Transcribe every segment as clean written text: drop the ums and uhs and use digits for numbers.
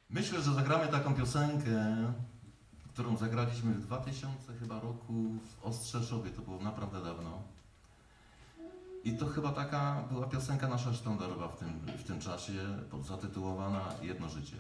Myślę, że zagramy taką piosenkę, którą zagraliśmy w 2000 chyba roku w Ostrzeszowie, to było naprawdę dawno. I to chyba taka była piosenka nasza sztandarowa w tym czasie, zatytułowana Jedno życie.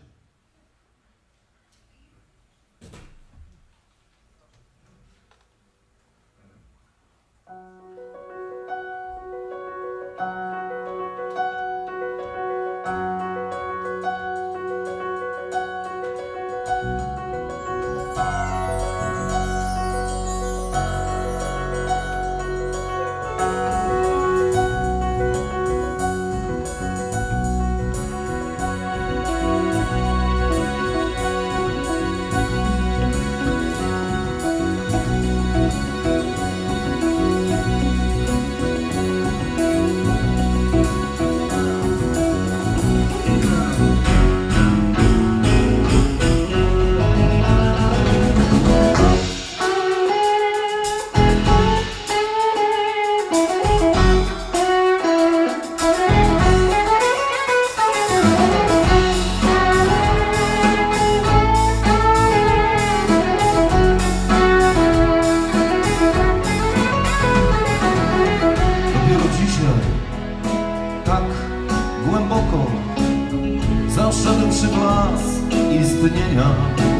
Zaszedłem przy was istnienia.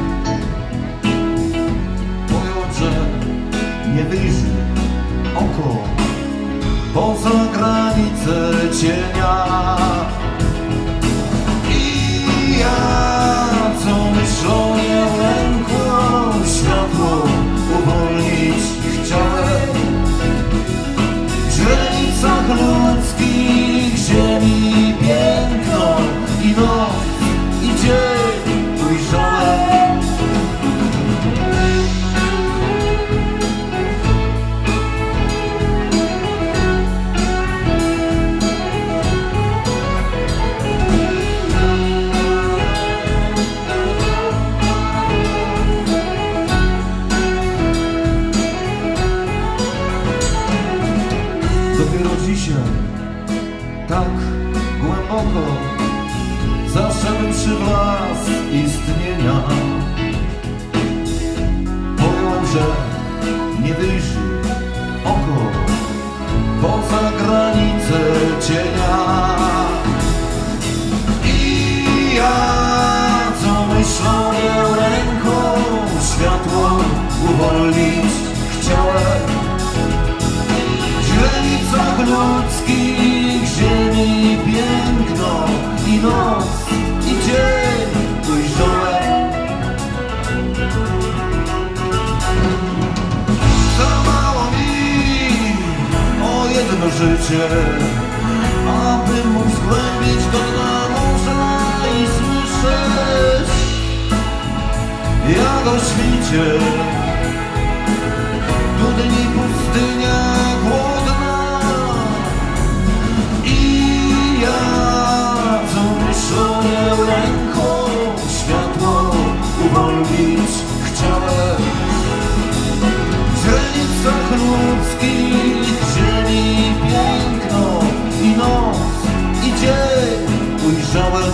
Pojąłem, że nie wyjrzy oko poza granicę cienia. I ja, co myślą nie lękło, światło uwolnić chciałem. W źrenicach ludzkich ziemi piękno i noc, i dzień ujrzałem. Dopiero dzisiaj, tak głęboko, zaszedłem przy was istnienia. Pojąłem, że nie wyjrzy oko poza granicę cienia. I ja, co myślą nie ręką, światło uwolnić chciałem. W źrenicach ludzkich ziemi piękno i noc, i dzień ujrzałem. Za mało mi o jedno życie, aby móc zgłębić do dna morza i słyszeć, jak o świcie dudni pustynia głodna. I ja, co myślą nie ręką, światło uwolnić chciałem. W źrenicach ludzkich ziemi piękno i noc, i dzień ujrzałem.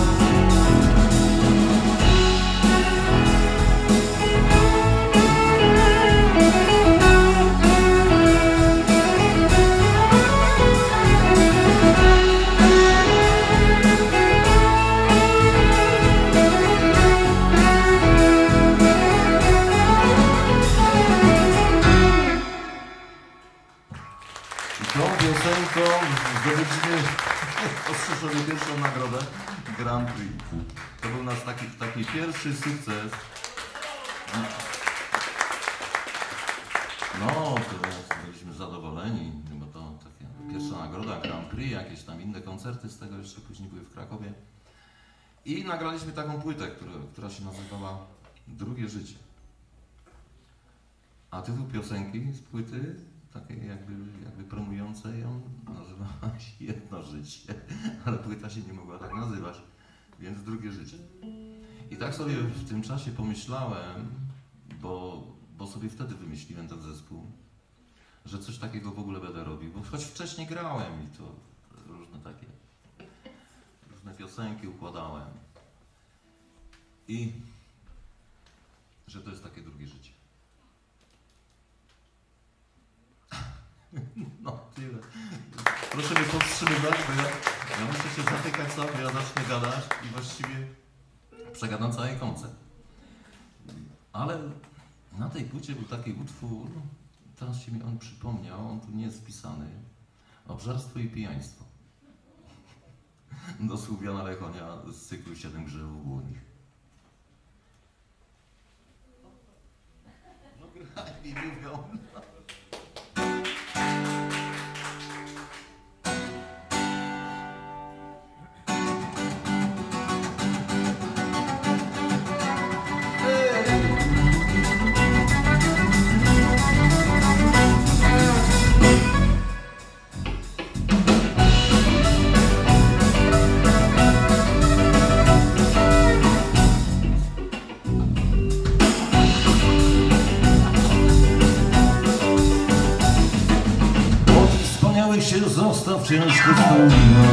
Zdobyliśmy w Ostrzeszowie pierwszą nagrodę Grand Prix. To był nasz taki pierwszy sukces. No, to byliśmy zadowoleni, bo to taka pierwsza nagroda Grand Prix, jakieś tam inne koncerty z tego jeszcze później były w Krakowie. I nagraliśmy taką płytę, która się nazywała Drugie życie. A tytuł piosenki z płyty, takiej jakby promującej ją, nazywała się Jedno życie, ale płyta się nie mogła tak nazywać, więc Drugie życie. I tak sobie w tym czasie pomyślałem, bo sobie wtedy wymyśliłem ten zespół, że coś takiego w ogóle będę robił, bo choć wcześniej grałem i to różne piosenki układałem. I że to jest takie drugie życie. No, tyle. Proszę mnie powstrzymywać, bo ja muszę się zatykać sam, bo ja zacznę gadać i właściwie przegadam cały koncert. Ale na tej płycie był taki utwór, teraz się mi on przypomniał, on tu nie jest wpisany. Obżarstwo i pijaństwo. Do Słowiana Lechonia z cyklu 7 grzechów błonich. No graj mi mówią. Zostaw ciężko wspomina.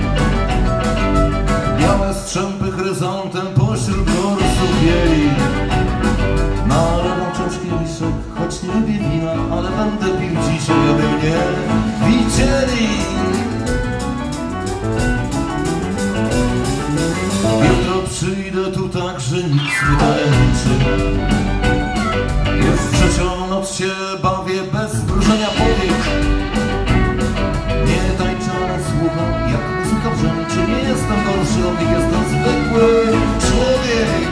Białe strzępy chryzantem pośród gorsów bieli. Nalewam wciąż kieliszek, choć nie lubię wina, ale będę pił dzisiaj, aby mnie widzieli. Jutro przyjdę tu tak, że nic nie tajemniczy. Już trzecią noc się bawię bez mrużenia powiek. Nie tańczę, słucham, jak muzyka brzęczy. Nie jestem gorszy od nich, jestem zwykły człowiek.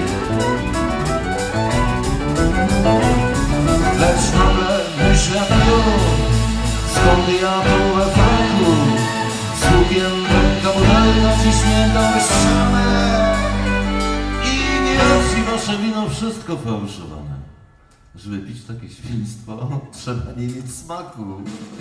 Lecz nagle myślę skąd ja tu we fraku, sukienka modelna ciśnięta w ścianę. I nie robi wasze wino, wszystko fałszowane. Żeby pić takie świństwo, trzeba nie mieć smaku.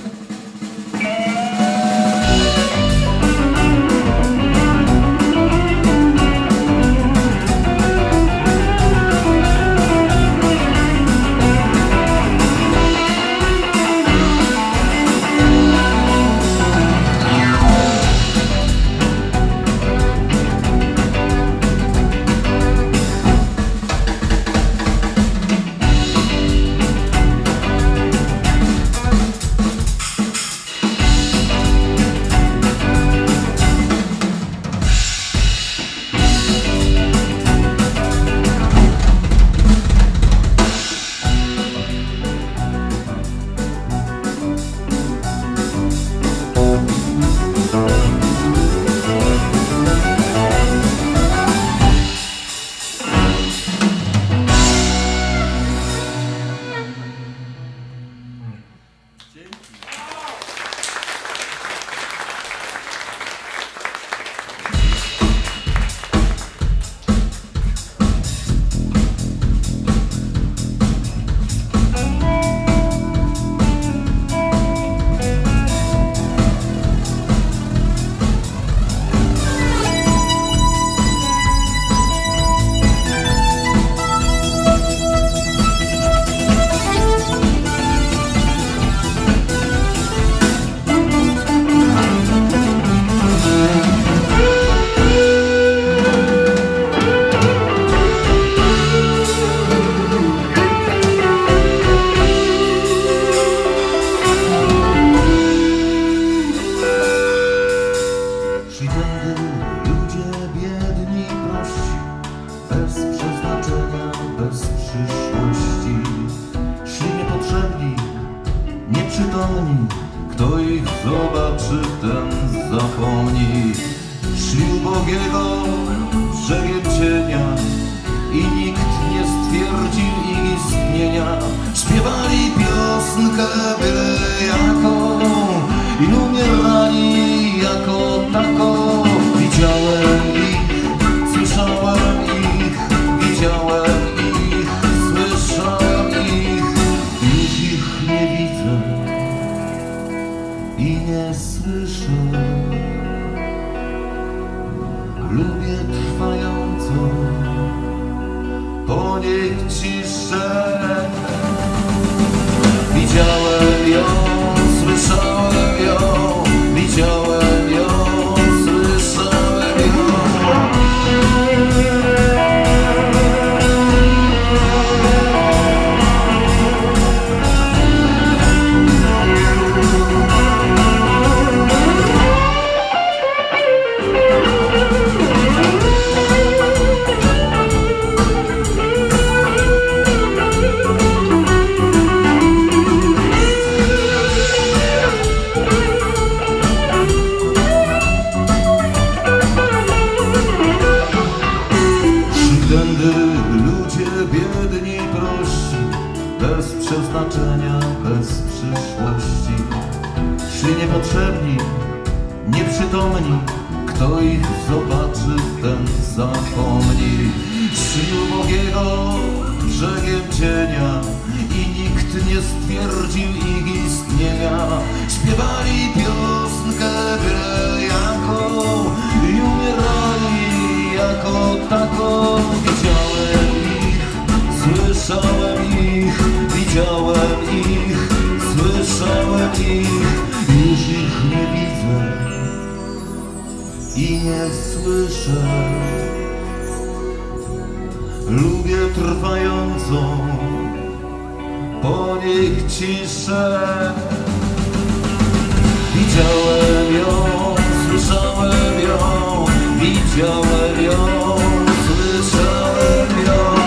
Kto ich zobaczy, ten zapomni. Szli ubogiego brzegiem cienia i nikt nie stwierdził ich istnienia. Śpiewali piosenkę byle jaką i umierali jako taką. Widziałem ich, słyszałem ich, widziałem ich, słyszałem ich. Już ich nie widzę i nie słyszę. Lubię trwającą po niej ciszę. Widziałem ją, słyszałem ją, widziałem ją, słyszałem ją. przeznaczenia, bez przyszłości. Szli niepotrzebni, nieprzytomni, kto ich zobaczy, ten zapomni. Szli ubogiego brzegiem cienia i nikt nie stwierdził ich istnienia. Śpiewali piosenkę byle jaką i umierali jako taką. Widziałem ich, słyszałem ich, widziałem ich, słyszałem ich. Już ich nie widzę i nie słyszę. Lubię trwającą po nich ciszę. Widziałem ją, słyszałem ją, widziałem ją, słyszałem ją.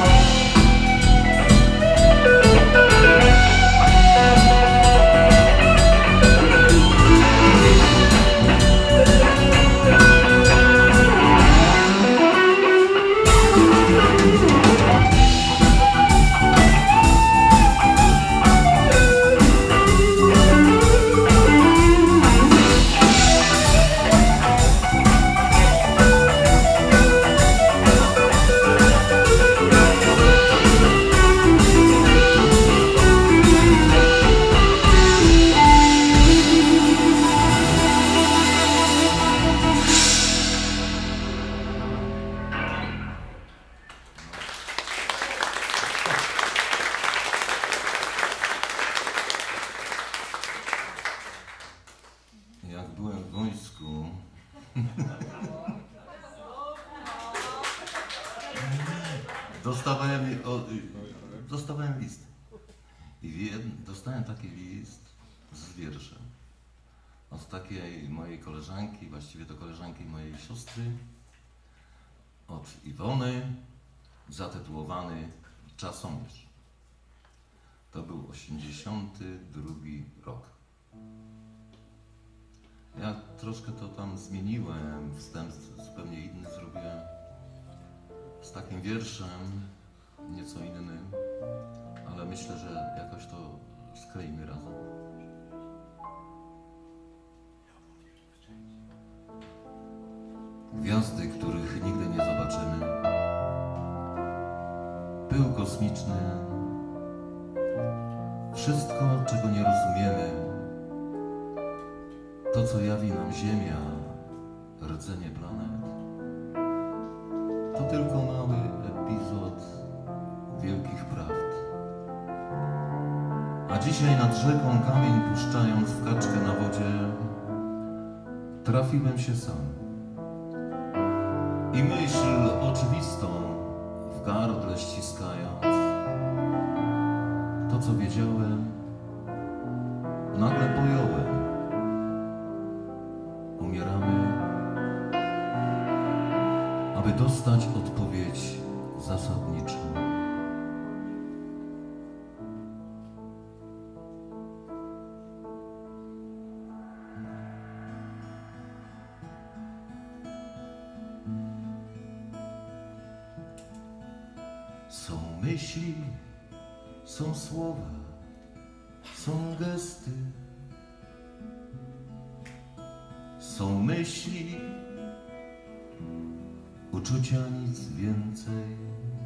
Jak byłem w wojsku, dostawałem list. I dostałem taki list z wierszem od takiej mojej koleżanki, właściwie to koleżanki mojej siostry, od Iwony, zatytułowany Czasomierz. To był 82 rok. Ja troszkę to tam zmieniłem, wstęp zupełnie inny zrobiłem, z takim wierszem, nieco innym, ale myślę, że jakoś to skleimy razem. Gwiazdy, których nigdy nie zobaczymy, pył kosmiczny, wszystko, czego nie rozumiemy, to, co jawi nam Ziemia, rdzenie planet, to tylko mały epizod wielkich prawd. A dzisiaj nad rzeką kamień puszczając w kaczkę na wodzie, trafiłem się sam. I myśl oczywistą w gardle ściskając, to, co wiedziałem, nagle pojąłem. Umieramy, aby dostać odpowiedź zasadniczą. Są myśli, są słowa, są gesty. Są myśli, uczucia, nic więcej.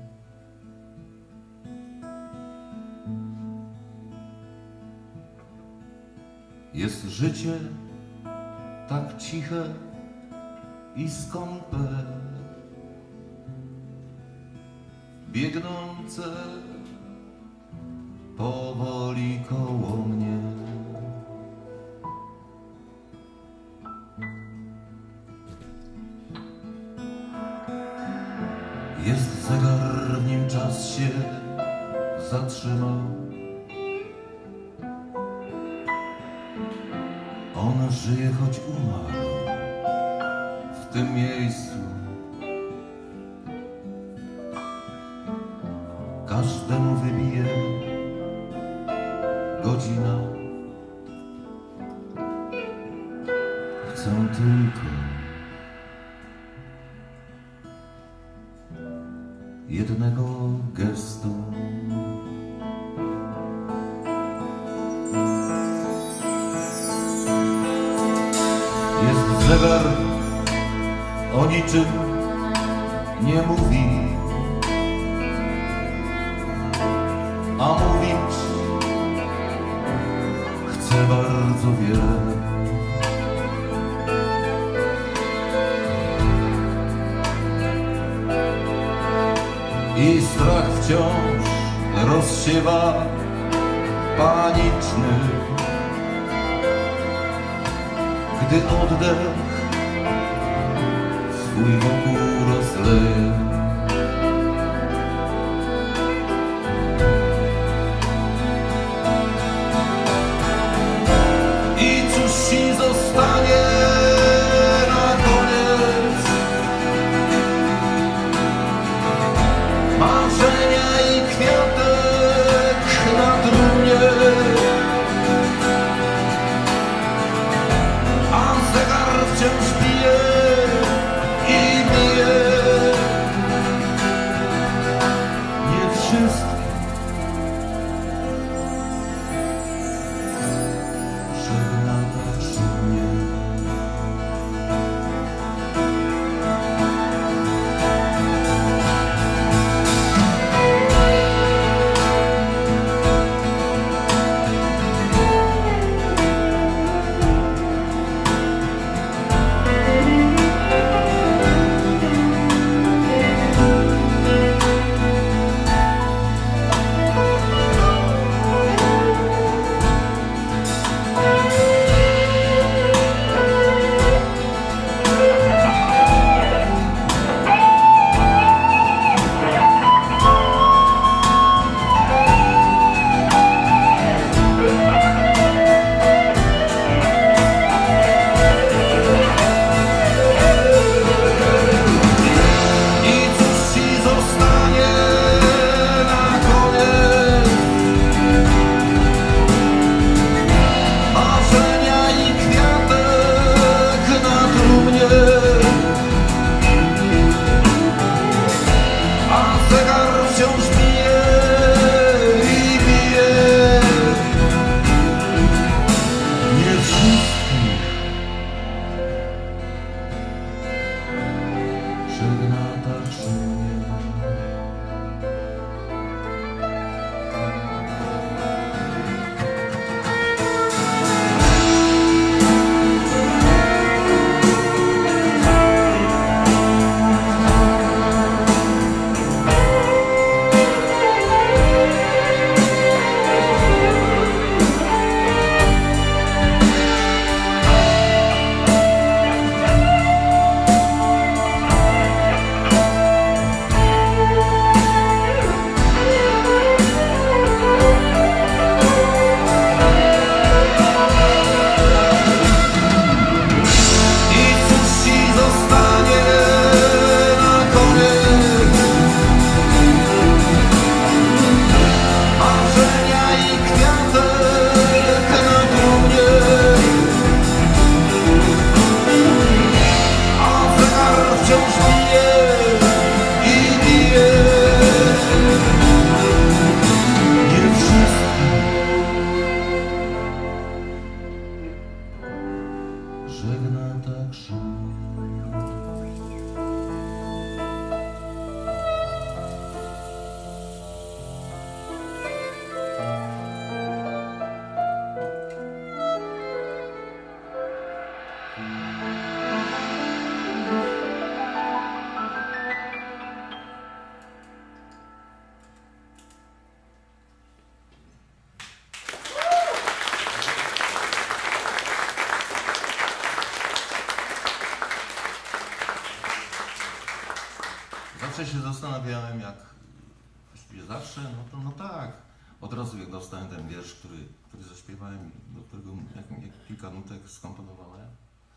Jest życie tak ciche i skąpe, biegnące powoli koło mnie. Jest zegar, w nim czas się zatrzymał. On żyje, choć umarł w tym miejscu. Każdemu wybije godzina. Chcę tylko jednego gestu. zegar o niczym nie mówi, a mówić chce bardzo wiele. I strach wciąż rozsiewa paniczny, gdy oddech swój wokół rozleje. I cóż ci zostanie na koniec? Marzenia i kwiatek na trumnie, a zegar wciąż bije i bije. Nie wszystkich żegna tak szumnie. Zawsze się zastanawiałem, jak właściwie zawsze, no tak, od razu jak dostałem ten wiersz, który zaśpiewałem, do którego jak kilka nutek skomponowałem,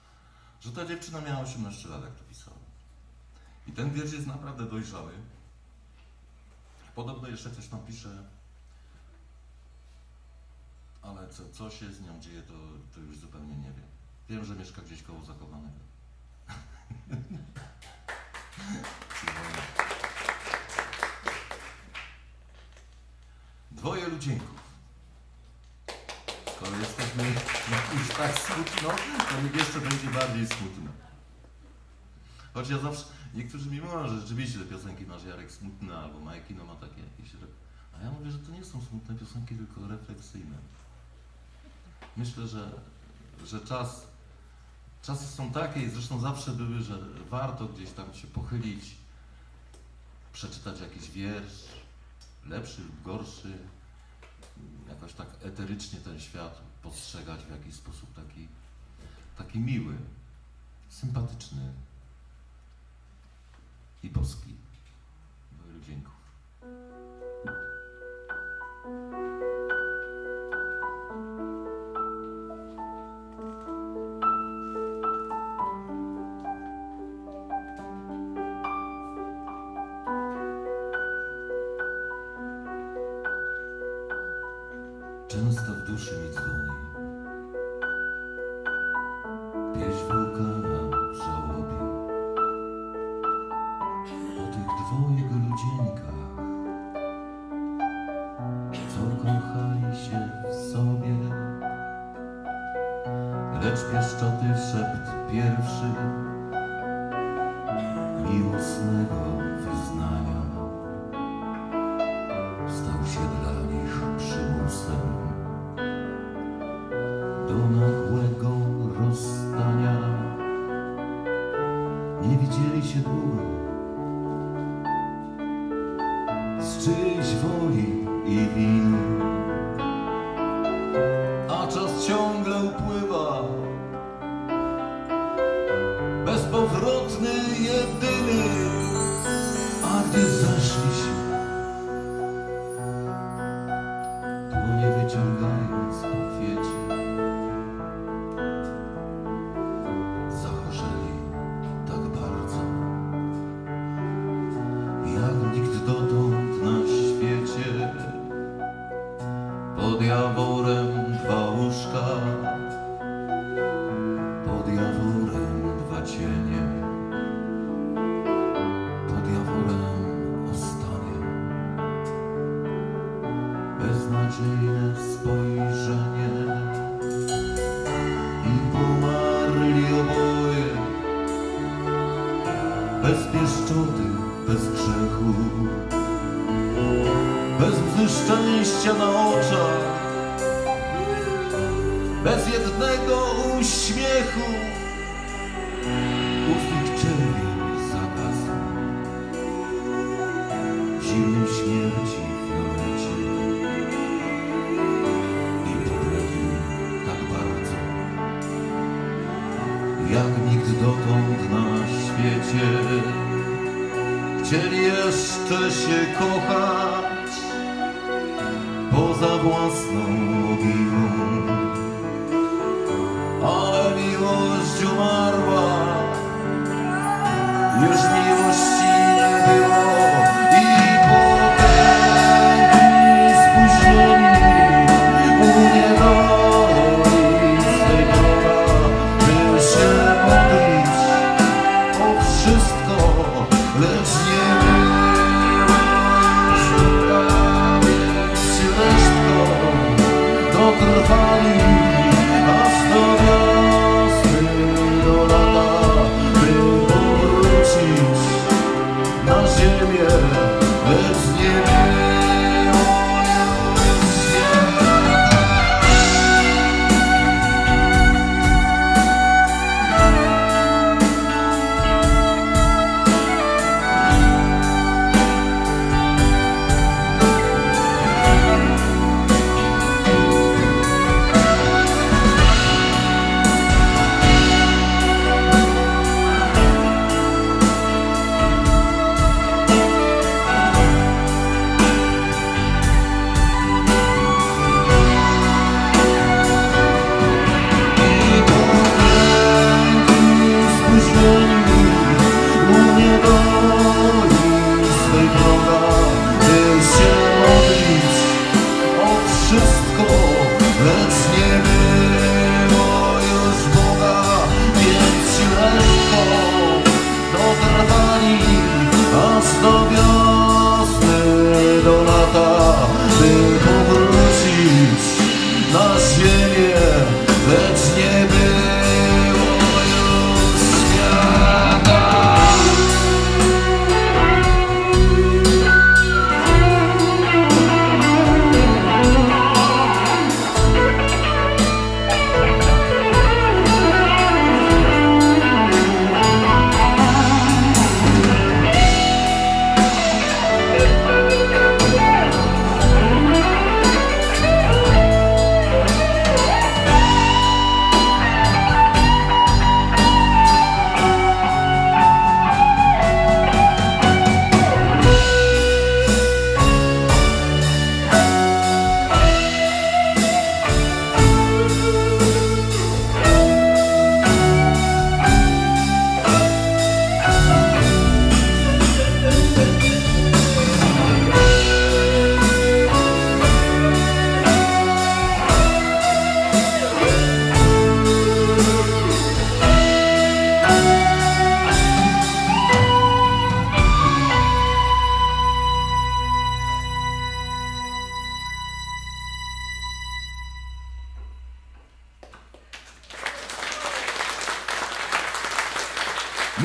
że ta dziewczyna miała 18 lat, jak to pisała. I ten wiersz jest naprawdę dojrzały. Podobno jeszcze coś tam pisze, ale co się z nią dzieje, to już zupełnie nie wiem. Wiem, że mieszka gdzieś koło Zakopanego. Dwoje ludzieńków. Skoro skoro jesteśmy już tak smutno, to mi jeszcze będzie bardziej smutno. Choć ja zawsze, niektórzy mi mówią, że rzeczywiście te piosenki nasz Jarek smutne, albo Majkino ma takie jakieś... A ja mówię, że to nie są smutne piosenki, tylko refleksyjne. Myślę, że czasy są takie i zresztą zawsze były, że warto gdzieś tam się pochylić, przeczytać jakiś wiersz, lepszy lub gorszy, jakoś tak eterycznie ten świat postrzegać w jakiś sposób taki miły, sympatyczny i boski. Wielu dzięków. Często w duszy mi dzwoni pieśń wulkana w żałobie o tych dwojgu ludzieńkach, co kochali się w sobie, lecz pieszczoty szept pierwszy miłosnego wyznania stał się dla nich przymusem do nagłego rozstania. Nie widzieli się długo z czyjejś woli i winy, a czas ciągle upływa, bezpowrotny, jedyny. A gdy zeszli się, dłonie wyciągając po kwiecie, zachorzeli tak bardzo, jak nikt dotąd na świecie. Pod jaworem dwa łóżka, pod jaworem dwa cienie, pod jaworem ostanie beznadziejne spojrzenie. I pomarli oboje, bez pieszczoty, bez grzechu, bez łzy szczęścia na oczach, bez jednego uśmiechu. Ust ich czerwień zagasł w zimnym śmierci fiolecie i pobledł tak bardzo, jak nikt dotąd na świecie. Chcieli jeszcze się kochać poza własną mogiłą, ale miłość umarła, już miłości nie było. I potęgi spóźnieni uniewali Seniora, by się modlić o wszystko, lecz nie było już prawie resztką. Dotrwali aż do wiosny, do lata, by powrócić na ziemię, lecz nie było już świata.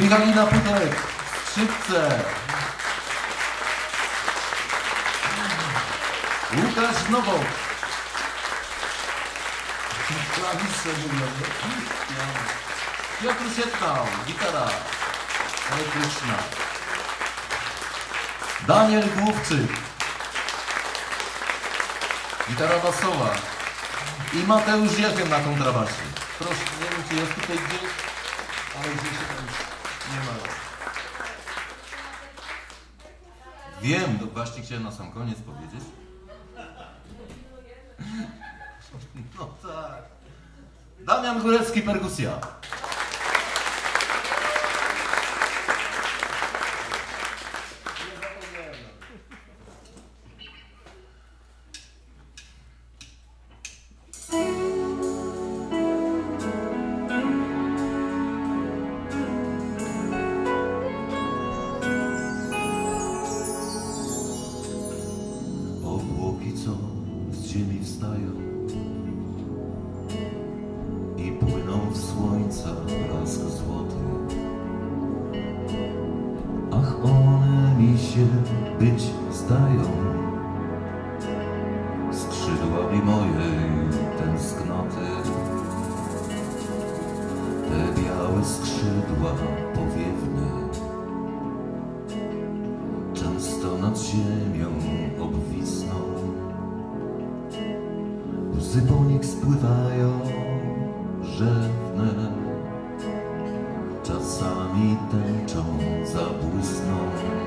Michalina Putek, skrzypce. Łukasz Nowak. Klawisze mówią. Piotr Sietnał, gitara elektryczna. Daniel Główczyk, gitara basowa. I Mateusz Jechem na kontrabasie. Proszę, nie wiem czy jest tutaj gdzieś, ale gdzieś tam nie ma. Wiem, to właśnie chciałem na sam koniec powiedzieć. No tak. Damian Górecki, perkusja. Obłoki, co z ziemi wstają i płyną w słońca blask złoty. Ach, one mi się być zdają skrzydłami mojej tęsknoty. Te białe skrzydła powiewne często nad ziemią obwisną. Łzy po nich spływają rzewne, czasami tęczą zabłysną.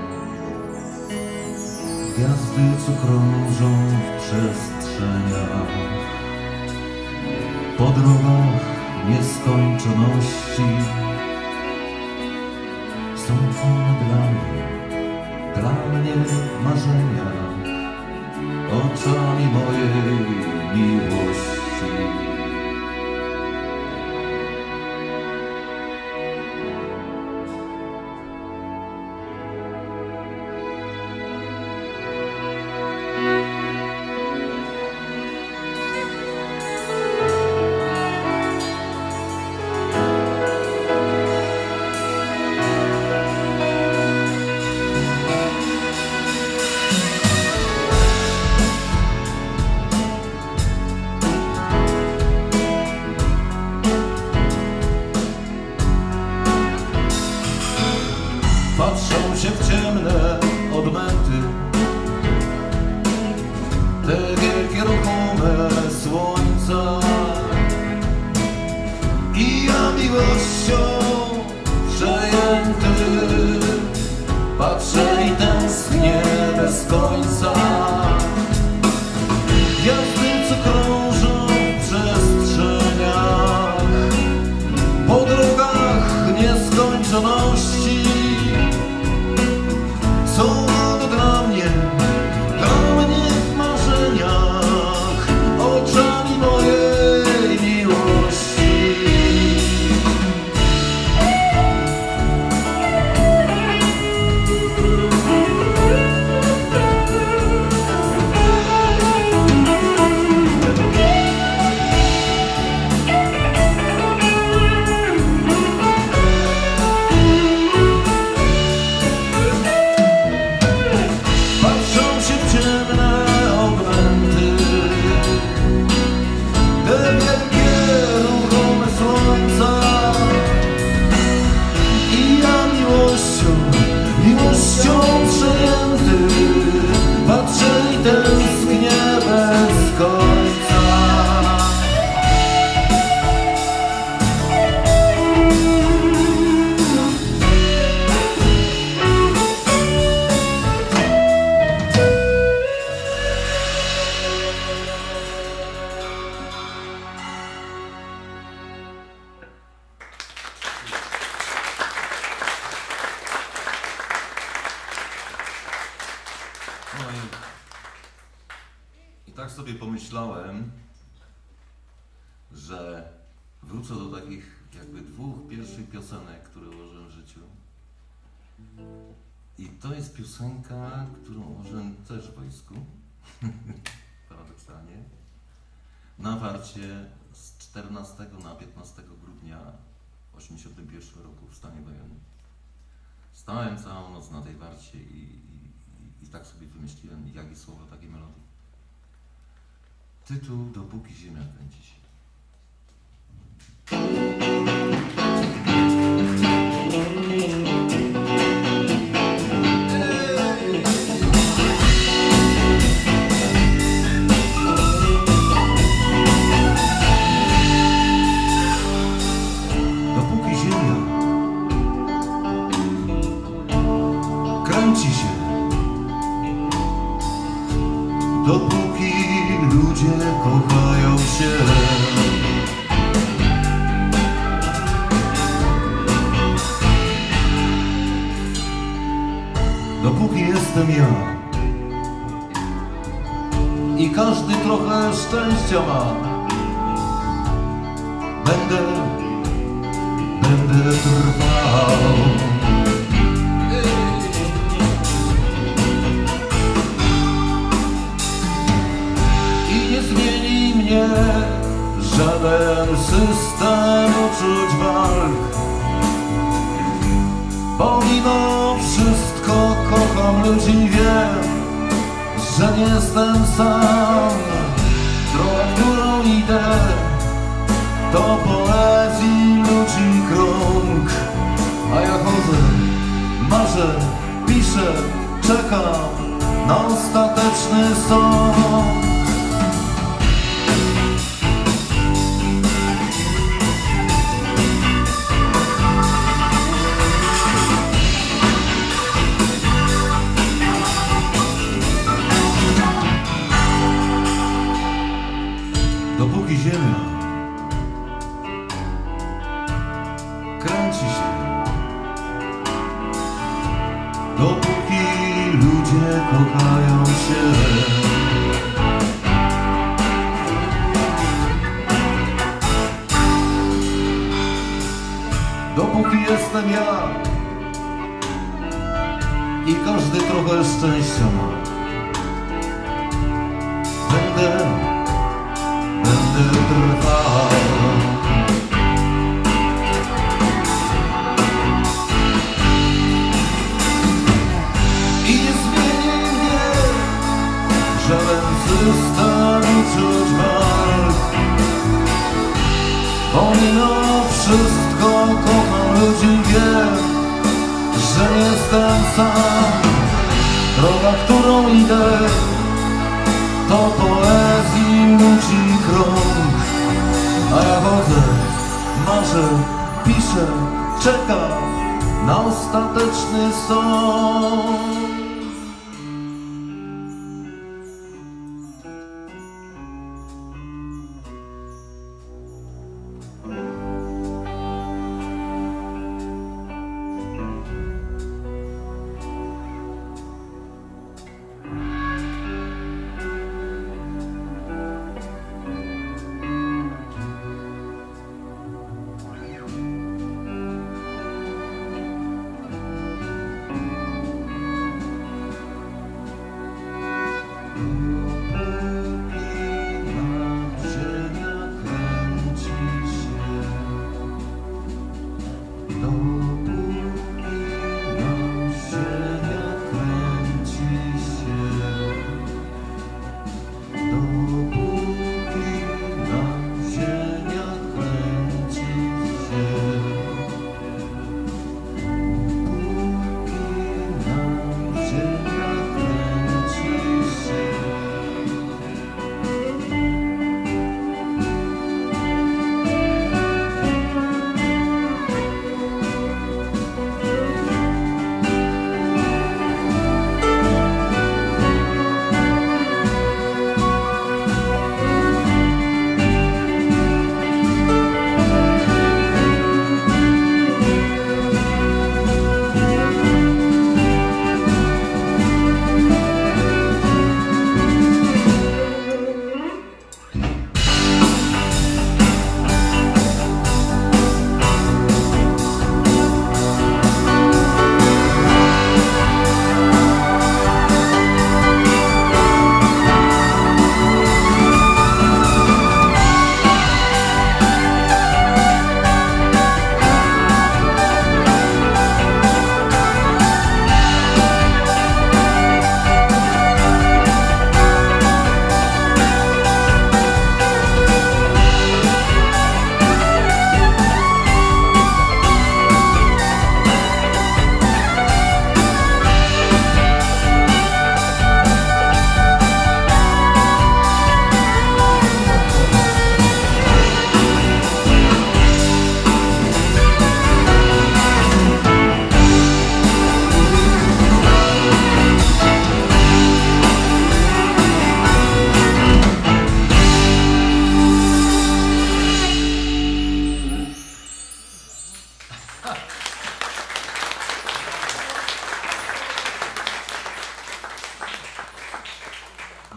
Gwiazdy, co krążą w przestrzeniach, po drogach nieskończoności, są one dla mnie marzenia, oczami mojej miłości. Patrzą się w ciemne odmęty, te wielkie ruchome słońca. I ja miłością przejęty patrzę i tęsknię bez końca. Gwiazdy, co krążą w przestrzeniach, po drogach nieskończoności, są one dla mnie w marzeniach, oczami mojej miłości. Miłością przejęty patrzę i tęsknię bez końca. No i tak sobie pomyślałem, że wrócę do takich jakby dwóch pierwszych piosenek, które ułożyłem w życiu. I to jest piosenka, którą ułożyłem też w wojsku, paradoksalnie, na warcie z 14 na 15 grudnia 1981 roku w stanie wojennym. Stałem całą noc na tej warcie i tak sobie wymyśliłem, jakie słowo, takie melodie. Tytuł Dopóki ziemia kręci się. Dopóki ziemia kręci się, dopóki ludzie kochają się, dopóki jestem ja i każdy trochę szczęścia ma, będę trwał. I nie zmieni mnie żaden system uczuć walk. Pomimo wszystko kocham ludzi i wiem, że nie jestem sam. Droga, którą idę, to poezji ludzi krąg. A ja chodzę, marzę, piszę, czekam na ostateczny sąd. Dopóki ziemia kręci się, dopóki ludzie kochają się, dopóki jestem ja i każdy trochę szczęścia ma, będę trwał. I nie zmieni mnie żaden system uczuć walk. Pomimo wszystko kocham ludzi, wiem, że nie jestem sam. Droga, którą idę, to poezji ludzi krąg. A ja chodzę, marzę, piszę, czekam na ostateczny sąd.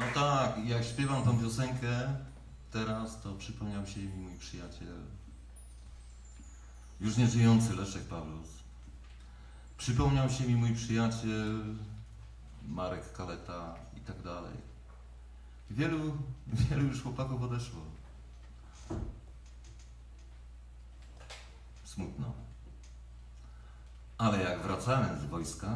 No tak, jak śpiewam tą piosenkę teraz, to przypomniał się mi mój przyjaciel, już nie żyjący Leszek Pawlus. Przypomniał się mi mój przyjaciel Marek Kaleta i tak dalej. Wielu już chłopaków odeszło. Smutno. Ale jak wracałem z wojska,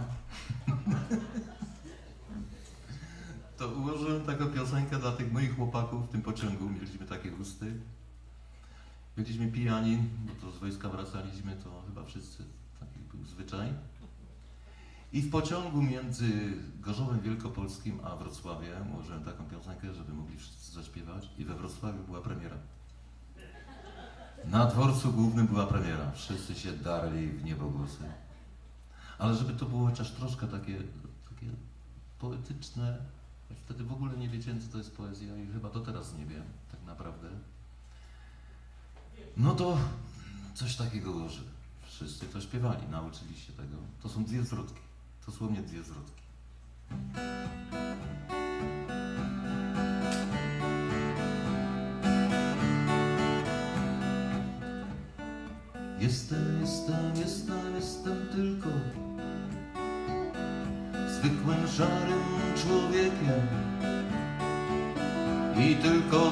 to ułożyłem taką piosenkę dla tych moich chłopaków w tym pociągu. Mieliśmy takie usty. Byliśmy pijani, bo to z wojska wracaliśmy, to chyba wszyscy, taki był zwyczaj. I w pociągu między Gorzowem Wielkopolskim a Wrocławiem ułożyłem taką piosenkę, żeby mogli wszyscy zaśpiewać. I we Wrocławiu była premiera. Na dworcu głównym była premiera. Wszyscy się darli w niebogłosy. Ale żeby to było chociaż troszkę takie poetyczne, wtedy w ogóle nie wiedziałem, co to jest poezja i chyba to teraz nie wiem, tak naprawdę. No to coś takiego ułożyłem. Wszyscy to śpiewali, nauczyli się tego. To są dwie zwrotki, dosłownie dwie zwrotki. Jestem tylko zwykłym, szarym człowiekiem i tylko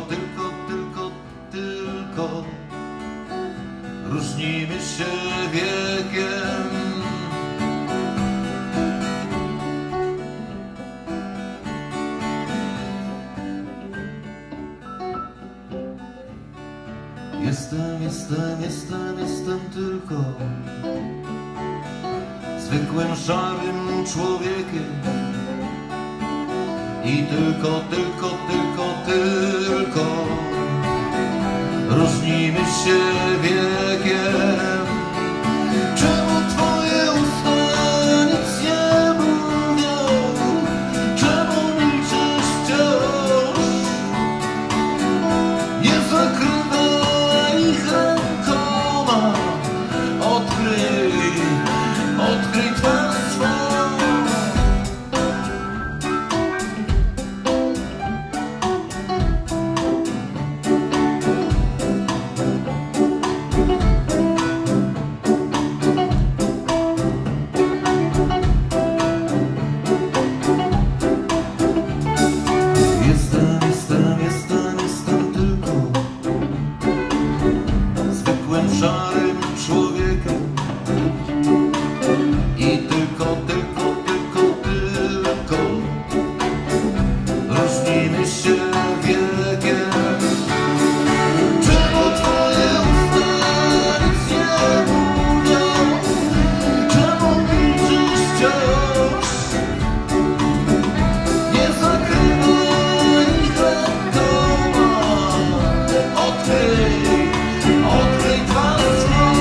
różnimy się wiekiem. Jestem tylko zwykłym, szarym człowiekiem i tylko różnimy się wiekiem. Czemu twoje usta nic nie mówią? Czemu milczysz wciąż? Nie zakrywaj ich rękoma, odkryj twarz swą. Jestem tylko zwykłym, szarym człowiekiem i tylko różnimy się wiekiem. Czemu twoje usta nic nie mówią? Czemu milczysz wciąż? Nie zakrywaj ich rękoma, odkryj twarz swą.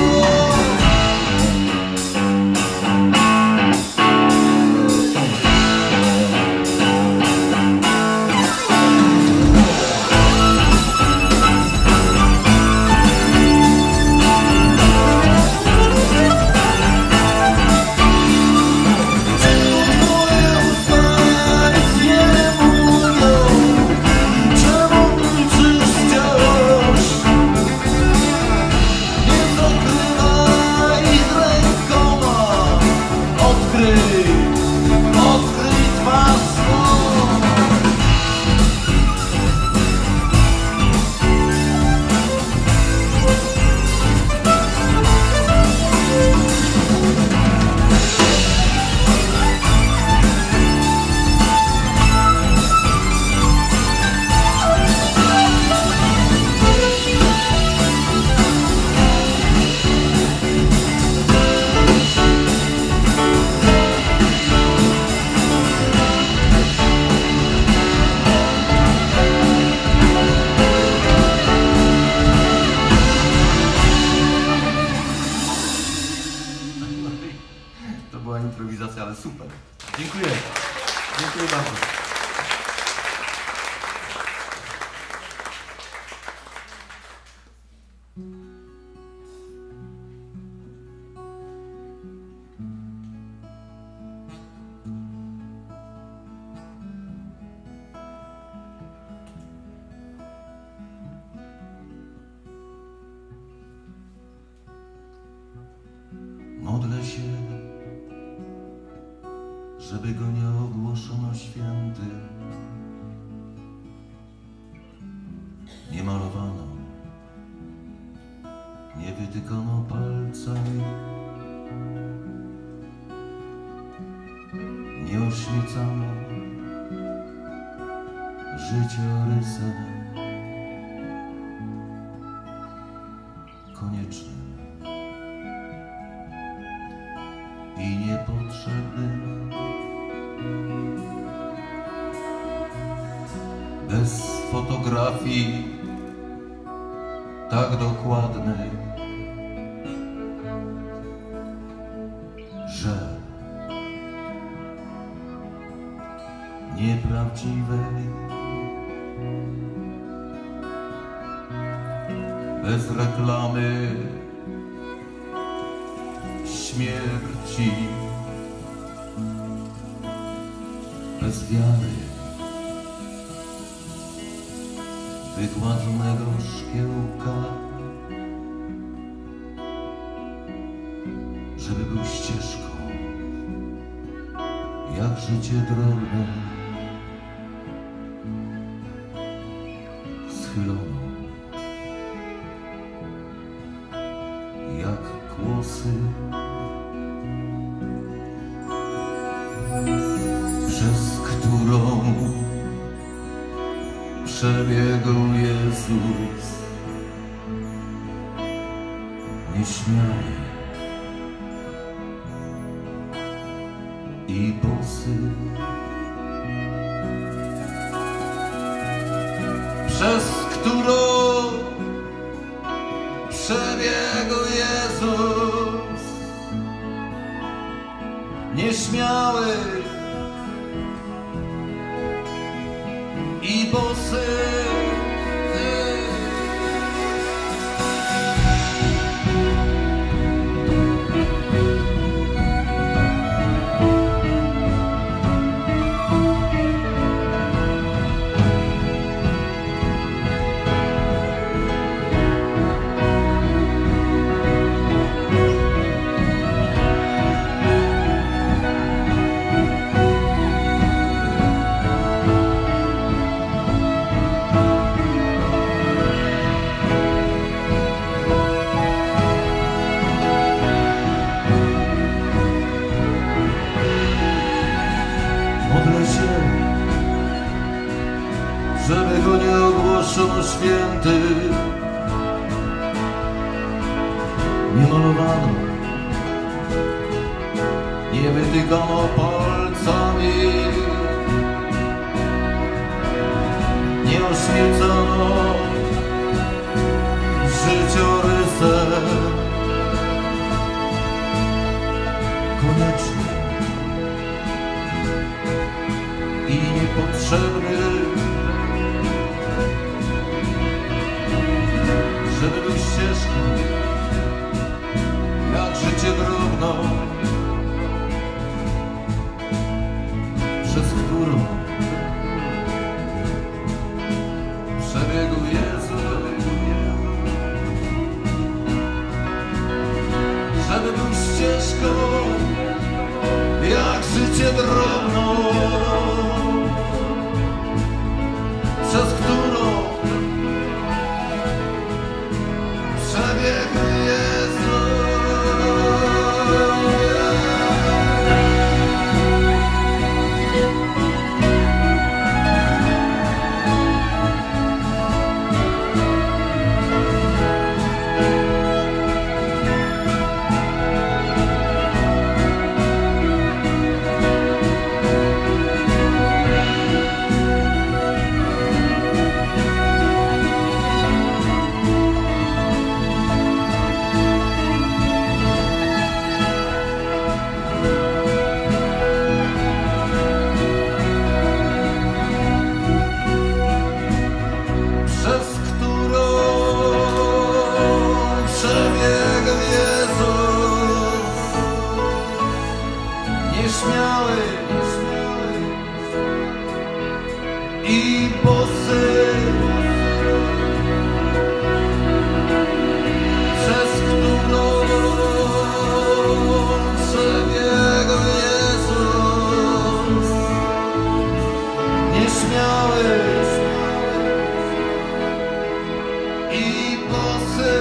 To była improwizacja, ale super. Dziękuję. Dziękuję bardzo. żeby go nie ogłoszono święty, nie malowano, nie wytykano palcami, nie oświecano życiorysem koniecznym i niepotrzebnym, bez fotografii tak dokładnej, że nieprawdziwej, bez reklamy śmierci, bez wiary, wygładzonego szkiełka, żeby był ścieżką, jak życie drobne, schyloną, jak kłosy, przez którą przebiegł Jezus, nieśmiały i bosy, przez którą przebiegł Jezus, nieśmiały i bosy. Modlę się, żeby go nie ogłoszono święty, nie malowano, nie wytykano palcami, nie oświecono życiorysem koniecznym i niepotrzebny, żeby był ścieżką, jak życie drobną, przez którą przebiegł Jezus, żeby był ścieżką, jak życie drobną, przez którą przebiegł Jezus. Nieśmiały i bosy, przez którą przebiegł Jezus, nieśmiały i bosy.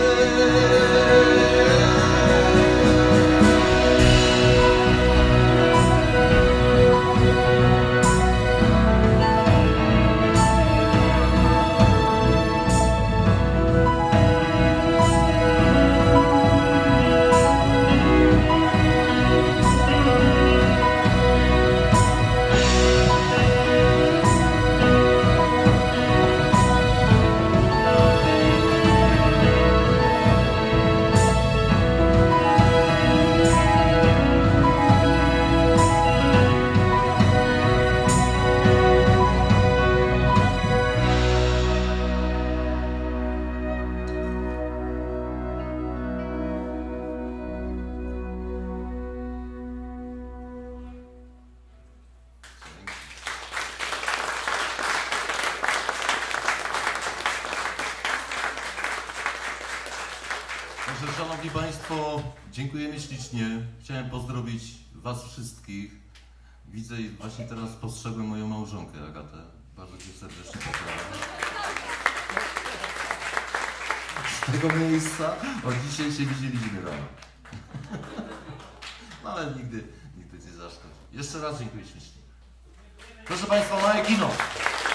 Także, szanowni państwo, dziękujemy ślicznie. Chciałem pozdrowić was wszystkich. Widzę i właśnie teraz postrzegłem moją małżonkę Agatę. Bardzo cię serdecznie pozdrawiam. Z tego miejsca od dzisiaj się widzieliśmy rano. No ale nigdy nie zaszkodzi. Jeszcze raz dziękuję ślicznie. Proszę państwa, małe kino.